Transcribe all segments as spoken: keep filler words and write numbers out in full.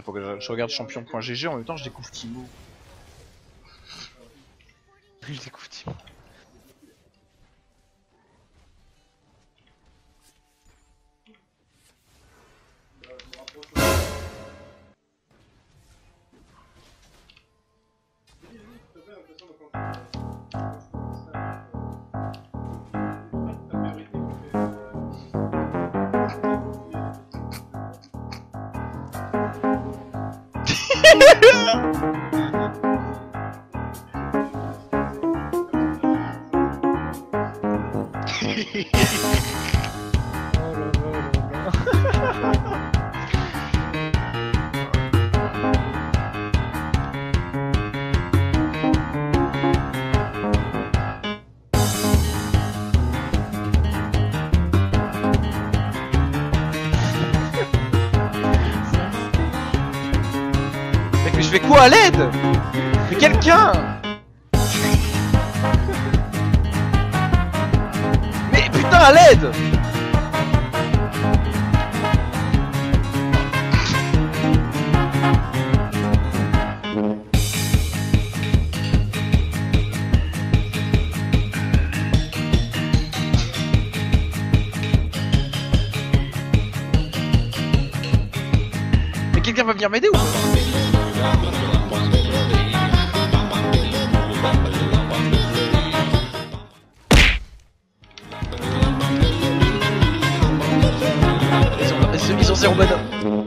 Après faut que je, je regarde champion point G G, en même temps je découvre Timo. Je découvre Timo. Mais je fais quoi à l'aide? Mais quelqu'un! Mais putain à l'aide! Mais quelqu'un va venir m'aider ou pas? Ils sont zéro mana.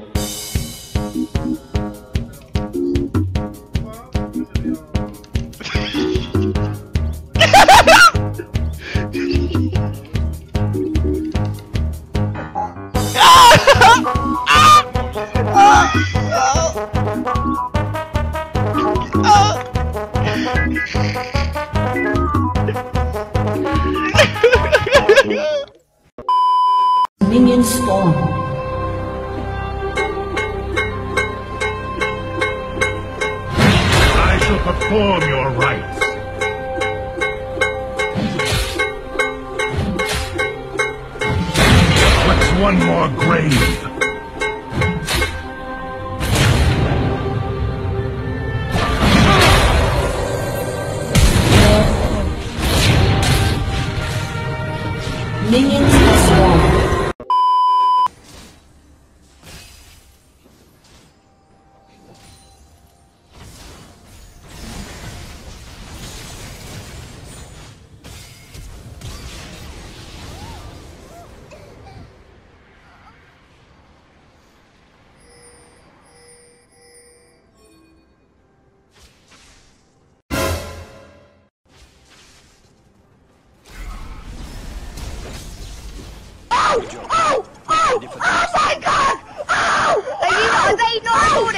Minions spawn. I shall perform your rites. What's one more grave? Minions spawn. Oh! Oh! Oh! Oh my god! Oh! Are they not recording?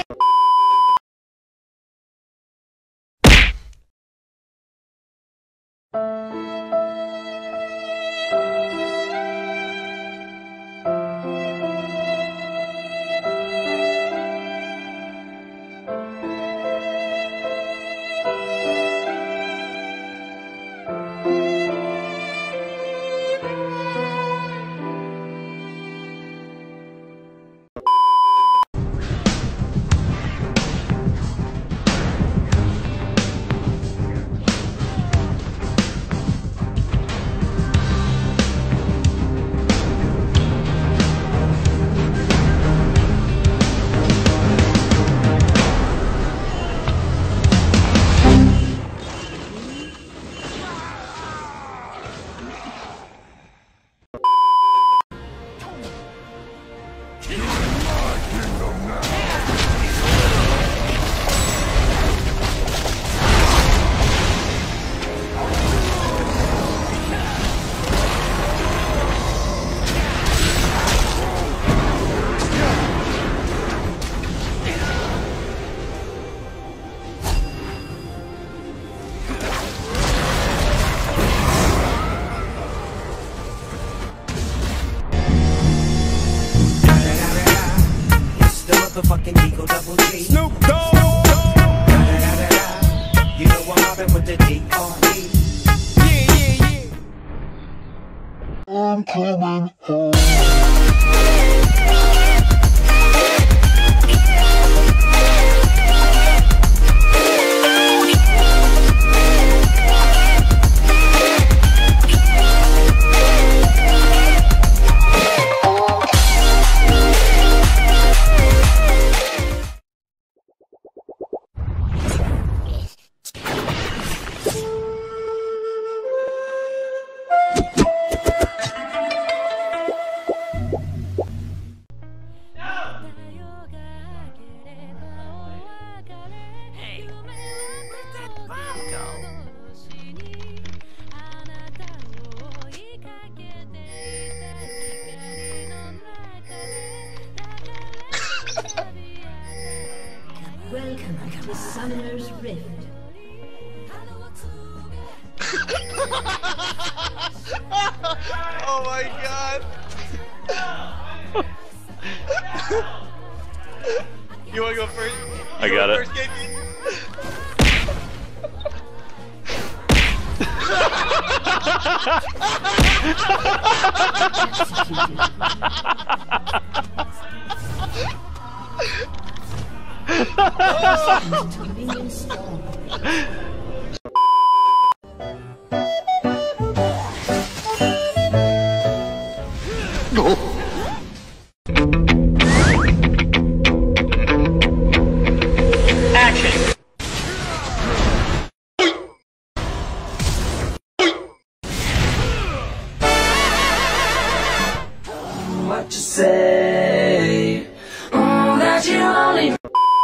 Motherfucking Eagle Double G. Snoop Dogg. You know I'm mobbing with the D R E. Yeah, yeah, yeah. I'm coming home. to Summoner's Rift. Oh my god! You wanna go first? You I got it. First, K P? Minion spawn. What you say? Oh, that you only.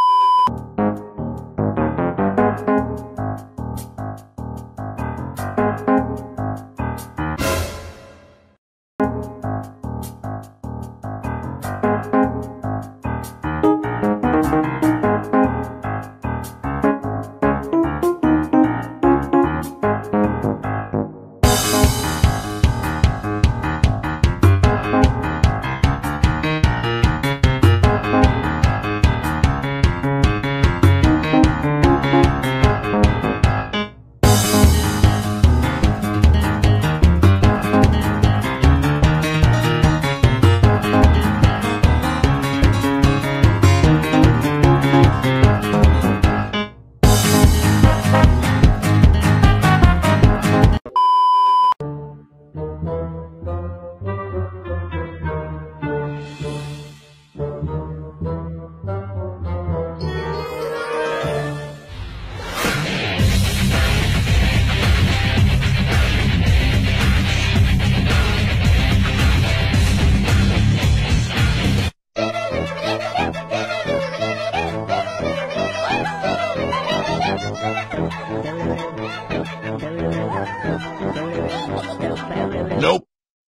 Nope.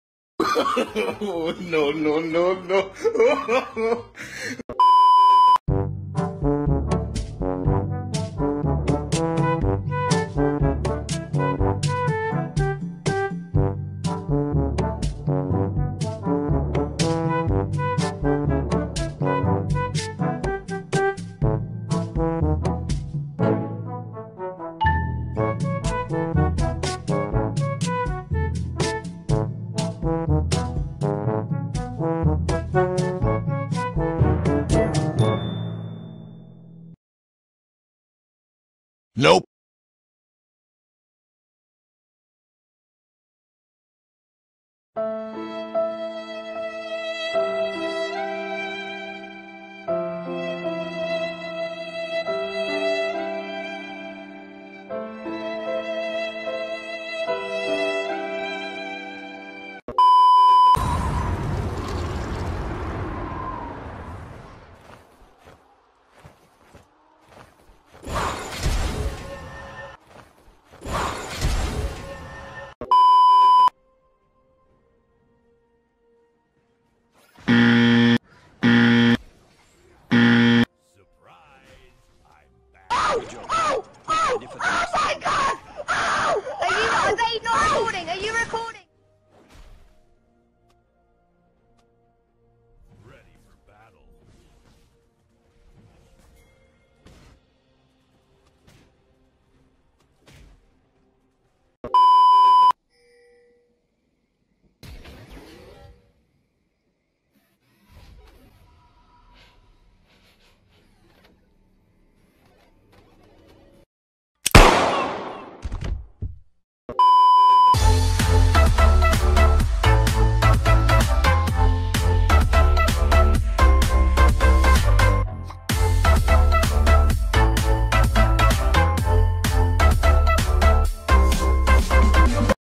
No, no, no, no. Nope. Oh my god! Oh! Are you, are they not recording? Are you recording?